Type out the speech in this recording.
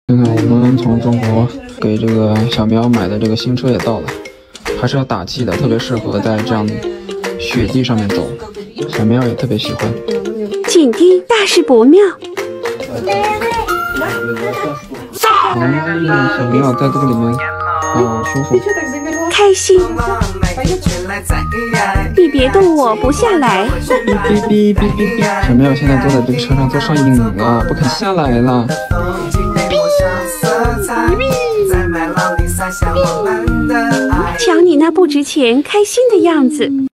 现在我们从中国给这个小苗买的这个新车也到了，还是要打气的，特别适合在这样雪地上面走，小苗也特别喜欢。 紧盯大事不妙。 小苗在这个里面，舒服， 开心。你别动我不下来。 哔哔哔哔哔。小苗现在坐在这个车上做上瘾了，不肯下来了。 瞧你那不值钱、开心的样子。